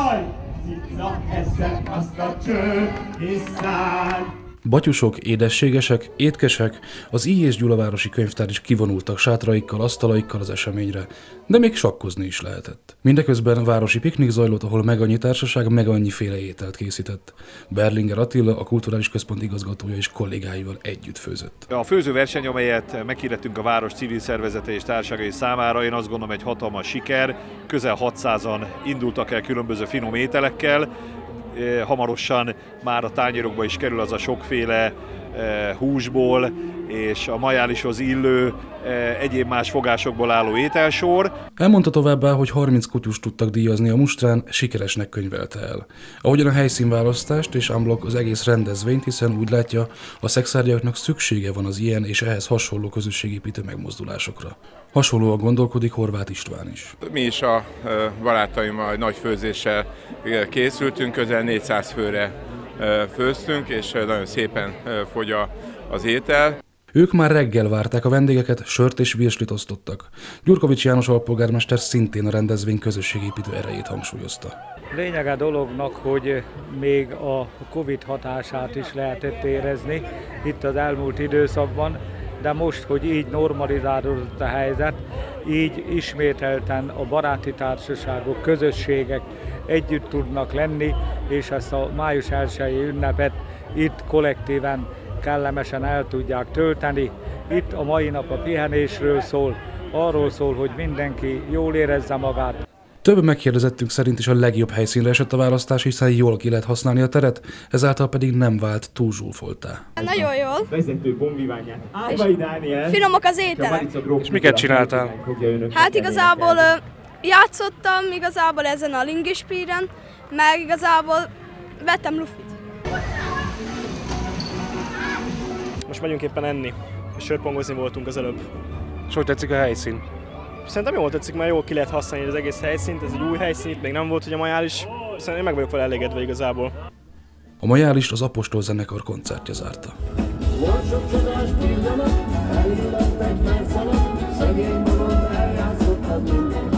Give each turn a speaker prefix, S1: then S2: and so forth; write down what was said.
S1: Jaj, cica, eszem azt a cső, hiszen...
S2: Batyusok, édességesek, étkesek, az I. és Gyulavárosi Könyvtár is kivonultak sátraikkal, asztalaikkal az eseményre, de még sakkozni is lehetett. Mindeközben városi piknik zajlott, ahol meg annyi társaság meg annyiféle ételt készített. Berlinger Attila, a Kulturális Központ igazgatója és kollégáival együtt főzött.
S3: A főzőverseny, amelyet meghirdettünk a város civil szervezete és társaságai számára, én azt gondolom egy hatalmas siker. Közel 600-an indultak el különböző finom ételekkel. Hamarosan már a tányérokba is kerül az a sokféle húsból és a majálishoz illő egyéb más fogásokból álló ételsor.
S2: Elmondta továbbá, hogy 30 kutyust tudtak díjazni a mustrán, sikeresnek könyvelte el. Ahogyan a helyszínválasztást és unblock az egész rendezvényt, hiszen úgy látja, a szexárdiaknak szüksége van az ilyen és ehhez hasonló közösségépítő megmozdulásokra. Hasonlóan gondolkodik Horváth István is.
S4: Mi is a barátaimmal egy nagy főzéssel készültünk, közel 400 főre főztünk, és nagyon szépen fogy az étel.
S2: Ők már reggel várták a vendégeket, sört és virslit osztottak. Gyurkovics János alpolgármester szintén a rendezvény közösségépítő erejét hangsúlyozta.
S5: Lényeg a dolognak, hogy még a Covid hatását is lehetett érezni itt az elmúlt időszakban, de most, hogy így normalizálódott a helyzet, így ismételten a baráti társaságok, közösségek együtt tudnak lenni, és ezt a május 1-i ünnepet itt kollektíven kellemesen el tudják tölteni. Itt a mai nap a pihenésről szól, arról szól, hogy mindenki jól érezze magát.
S2: Több megkérdezettünk szerint is a legjobb helyszínre esett a választás, hiszen jól ki lehet használni a teret, ezáltal pedig nem vált túl zsúfoltá.
S6: Nagyon jól.
S1: Vezető bombiványát. Ágai Dániel.
S6: Finomok az ételek.
S1: És miket csináltál?
S6: Hát igazából játszottam igazából ezen a lingispíren, meg igazából vettem lufit.
S7: Most megyünk éppen enni, és sörpongozni voltunk az előbb.
S8: És hogy tetszik a helyszín?
S7: Szerintem jól tetszik, mert jól ki lehet használni az egész helyszínt, ez egy új helyszín, itt még nem volt ugye majális, szerintem én meg vagyok vele elégedve igazából.
S2: A majálist az Apostol zenekar koncertje zárta.
S1: Volt sok csodás pillanat, elillant egy perc alatt, szegény magam eljátszottad mindent.